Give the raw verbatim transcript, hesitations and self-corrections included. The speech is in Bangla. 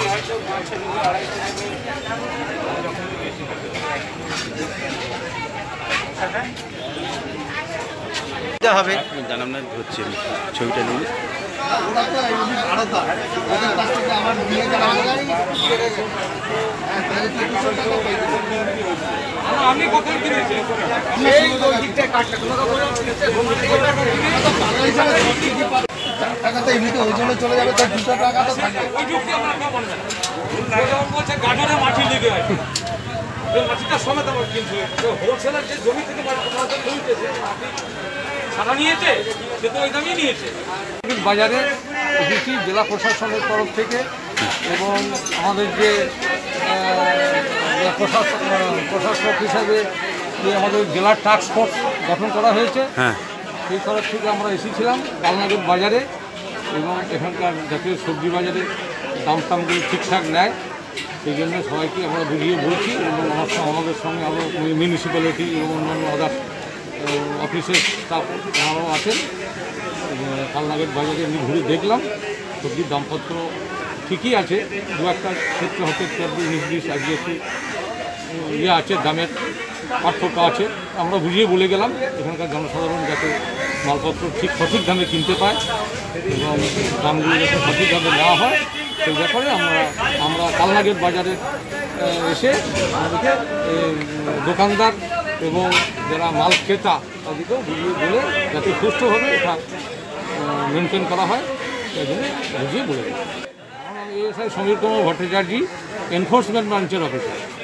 হবে জানাম না হচ্ছে ছবিটা নিয়ে আমি কথা দিয়েছি টাকা তো এমনিতে ওই জন্য চলে যাবে তার দুশো টাকা তো থাকে ওই যুক্তি আমরা বলছে গাজরে মাটি লেগে আছে ওই মাটিটা সমেত আমার কিন্তু হোলসেলার যে জমি থেকে মাটি সারা নিয়েছে সে তো ওই দামই নিয়েছে। বাজারে এসেছি জেলা প্রশাসনের তরফ থেকে এবং আমাদের যে প্রশাসক প্রশাসক হিসাবে যে আমাদের জেলার টাস্ক ফোর্স গঠন করা হয়েছে হ্যাঁ সেই তরফ থেকে আমরা এসেছিলাম কালনাগর বাজারে এবং এখানকার জাতীয় সবজি বাজারে দাম টামগুলো ঠিকঠাক নেয় সেই জন্য সবাইকে আমরা বুঝিয়ে বলছি এবং আমার আমাদের সঙ্গে আরও মিউনিসিপ্যালিটি এবং অন্যান্য আদার অফিসের স্টাফ ওনারাও আছেন। কালনাগর বাজারে এমনি ঘুরে দেখলাম সবজির দামপত্র ঠিকই আছে, দু একটা ক্ষেত্রে হতে উনিশ বিশ আজকে একটু ইয়ে আছে, দামের পার্থক্য আছে। আমরা বুঝিয়ে বলে গেলাম এখানকার জনসাধারণ যাতে মালপত্র ঠিক সঠিক দামে কিনতে পায় এবং দামগুলো যাতে সঠিক দামে নেওয়া হয় সেই ব্যাপারে আমরা আমরা কালনাগর বাজারে এসে আমাদেরকে দোকানদার এবং যারা মাল ক্রেতা তাদেরকেও বুঝিয়ে বলে যাতে সুস্থভাবে এটা মেনটেন করা হয় সেই জন্য বুঝিয়ে বলে দেয়। এএসআই সমীর কুমার ভট্টাচার্য, এনফোর্সমেন্ট ব্রাঞ্চের অফিসার।